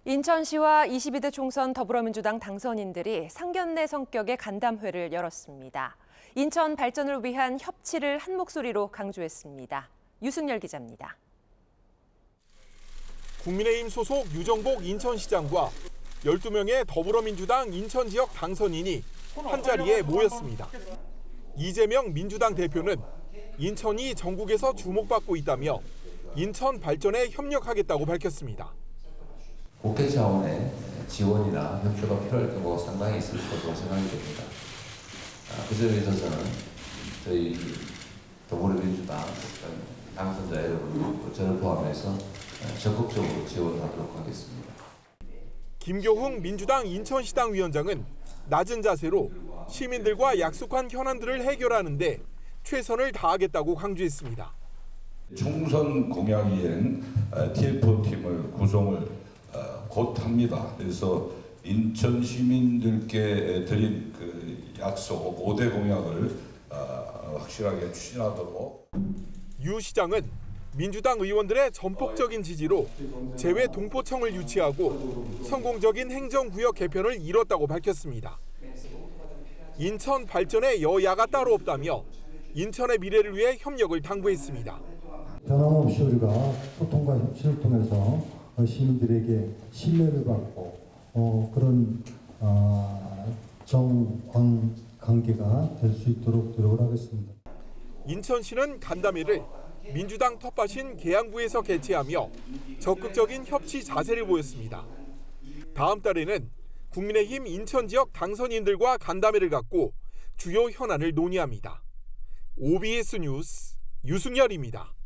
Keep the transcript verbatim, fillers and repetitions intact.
인천시와 이십이 대 총선 더불어민주당 당선인들이 상견례 성격의 간담회를 열었습니다. 인천 발전을 위한 협치를 한 목소리로 강조했습니다. 유승열 기자입니다. 국민의힘 소속 유정복 인천시장과 열두 명의 더불어민주당 인천 지역 당선인이 한자리에 모였습니다. 이재명 민주당 대표는 인천이 전국에서 주목받고 있다며 인천 발전에 협력하겠다고 밝혔습니다. 국회 차원의 지원이나 협조가 필요할 경우가 상당히 있을 것으로 생각이 됩니다. 그 점에 있어서는 저희 더불어민주당 당선자 여러분, 저를 포함해서 적극적으로 지원하도록 하겠습니다. 김교흥 민주당 인천시당 위원장은 낮은 자세로 시민들과 약속한 현안들을 해결하는 데 최선을 다하겠다고 강조했습니다. 총선 공약이행 티에프오팀을 구성을 곧 합니다. 그래서 인천 시민들께 드린 그 약속 오 대 공약을 확실하게 추진하도록. 유 시장은 민주당 의원들의 전폭적인 지지로 재외 동포청을 유치하고 성공적인 행정구역 개편을 이뤘다고 밝혔습니다. 인천 발전에 여야가 따로 없다며 인천의 미래를 위해 협력을 당부했습니다. 변함없이 우리가 소통과 협치를 통해서 시민들에게 신뢰를 받고 어, 그런 어, 정광 관계가 될 수 있도록 노력을 하겠습니다. 인천시는 간담회를 민주당 텃밭인 계양구에서 개최하며 적극적인 협치 자세를 보였습니다. 다음 달에는 국민의힘 인천 지역 당선인들과 간담회를 갖고 주요 현안을 논의합니다. 오비에스 뉴스 유승열입니다.